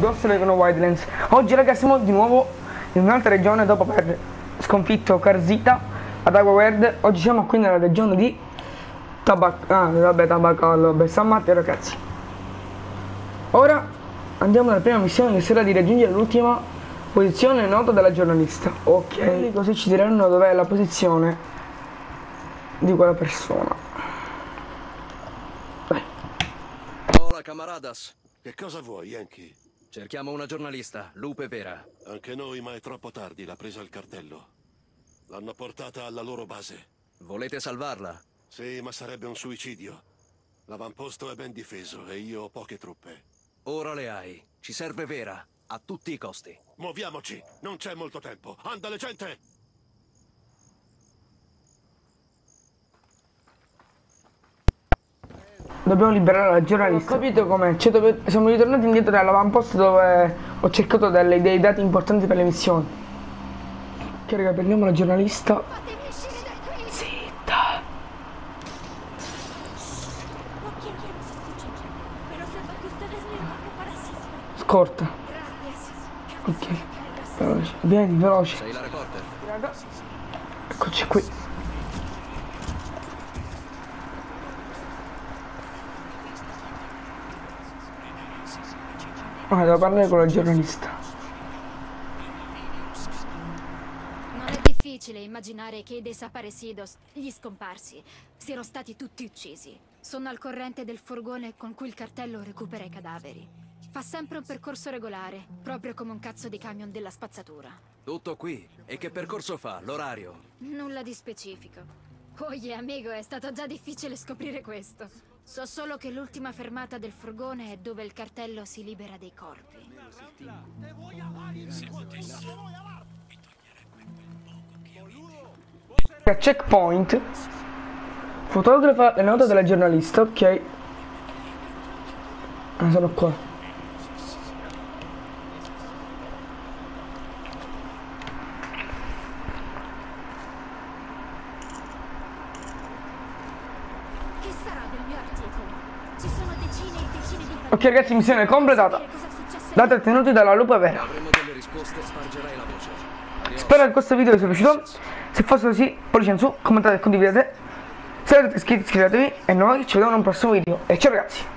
Ghost Recon Wildlands. Oggi ragazzi siamo di nuovo in un'altra regione dopo aver sconfitto Carzita ad Aquaword. Oggi siamo qui nella regione di Tabacallo, San Matteo ragazzi. Ora andiamo alla prima missione, che sarà di raggiungere l'ultima posizione nota della giornalista. Ok, così ci diranno dov'è la posizione di quella persona. Vai. Hola camaradas. Che cosa vuoi, Yankee? Cerchiamo una giornalista, Lupe Vera. Anche noi, ma è troppo tardi, l'ha presa il cartello. L'hanno portata alla loro base. Volete salvarla? Sì, ma sarebbe un suicidio. L'avamposto è ben difeso e io ho poche truppe. Ora le hai. Ci serve Vera, a tutti i costi. Muoviamoci, non c'è molto tempo. Andale, gente! Dobbiamo liberare la giornalista. Ho capito com'è, siamo ritornati indietro dall'avamposto dove ho cercato dei dati importanti per le missioni. Ok raga, prendiamo la giornalista. Fatemi uscire da qui! Zitta. No quiero se escuchen, pero sepa que ustedes me bajo para siempre. Scorta. Gracias. Ok. Veloce. Vieni, veloce. Sei la reporter? Raga. Eccoci qui. Devo parlare con la giornalista. Non è difficile immaginare che i desaparecidos, gli scomparsi, siano stati tutti uccisi. Sono al corrente del furgone con cui il cartello recupera i cadaveri. Fa sempre un percorso regolare, proprio come un cazzo di camion della spazzatura. Tutto qui. E che percorso fa? L'orario? Nulla di specifico. Oye, amigo, è stato già difficile scoprire questo. So solo che l'ultima fermata del furgone è dove il cartello si libera dei corpi. A checkpoint fotografa le note della giornalista. Ok, sono qua. Che sarà del mio articolo? Ci sono decine e decine di Ok ragazzi, missione completata. Cosa è successo? Dati ottenuti dalla Lupa Vera. Avremo delle risposte, spargerai la voce. Adios. Spero che questo video vi sia piaciuto. Se fosse così, pollice in su, commentate e condividete. Se siete iscritti iscrivetevi e noi ci vediamo in un prossimo video. E ciao ragazzi.